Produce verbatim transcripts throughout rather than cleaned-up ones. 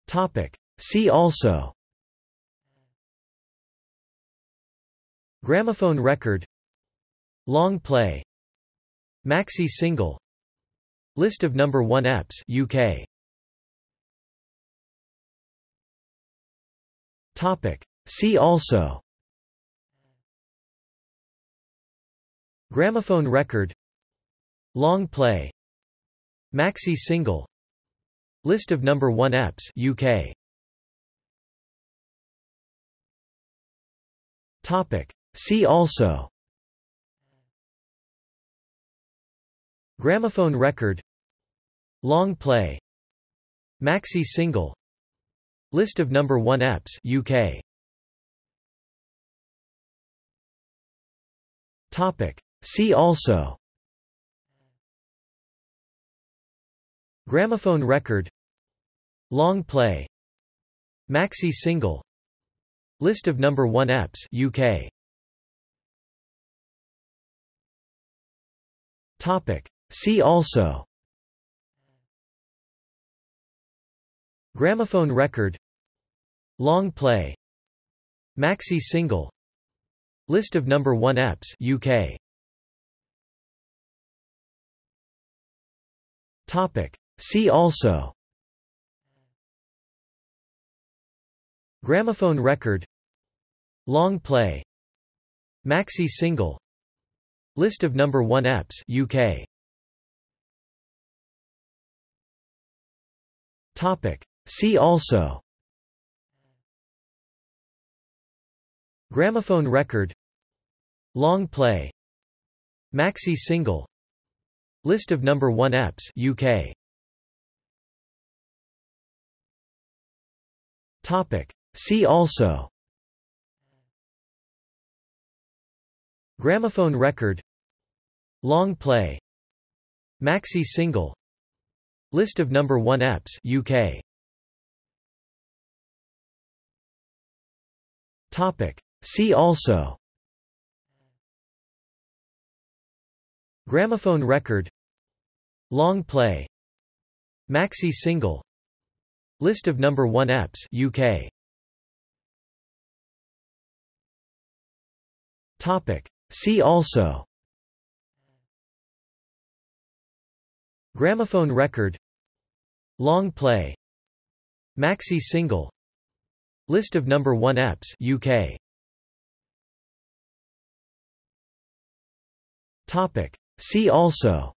Topic. See also: gramophone record, long play, maxi single, list of number one E Ps U K. Topic. See also: gramophone record, long play, maxi single, list of number one E Ps U K. Topic. See also: gramophone record, long play, maxi single, list of number one E Ps U K. Topic. See also: gramophone record, long play, maxi single, list of number one E Ps U K. Topic. See also: gramophone record, long play, maxi single, list of number one E Ps U K. Topic. See also: gramophone record, long play, maxi single, list of number one E Ps U K. Topic. See also: gramophone record, long play, maxi single, list of number one E Ps U K. Topic. See also: gramophone record, long play, maxi single, list of number one E Ps U K. Topic. See also: gramophone record, long play, maxi single, list of number one E Ps U K. Topic. See also: gramophone record, long play, maxi single, list of number one E Ps U K. Topic. See also: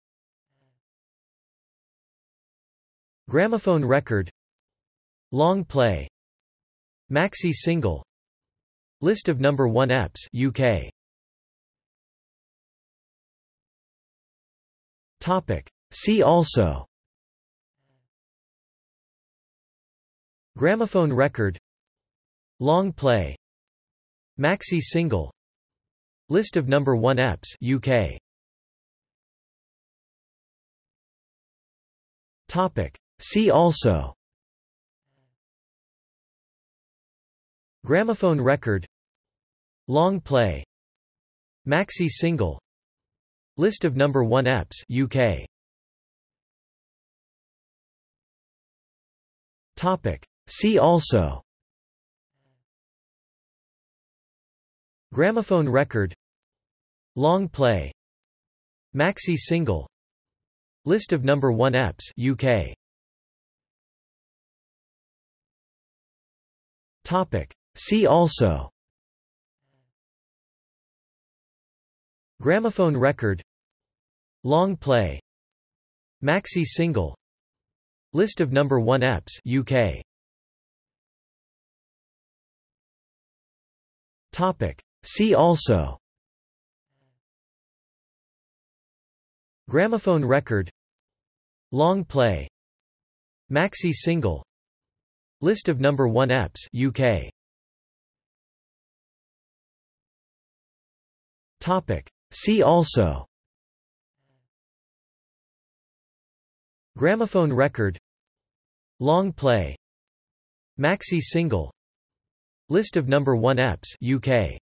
gramophone record, long play, maxi single, list of number one E Ps U K. Topic. See also: gramophone record, long play, maxi single, list of number one E Ps U K. Topic. See also: gramophone record, long play, maxi single, list of number one E Ps U K. Topic. See also: gramophone record, long play, maxi single, list of number one E Ps U K. Topic. See also: gramophone record, long play, maxi single, list of number one E Ps U K. Topic. See also: gramophone record, long play, maxi single, list of number one E Ps U K. Topic. See also: gramophone record, long play, maxi single, list of number one E Ps U K.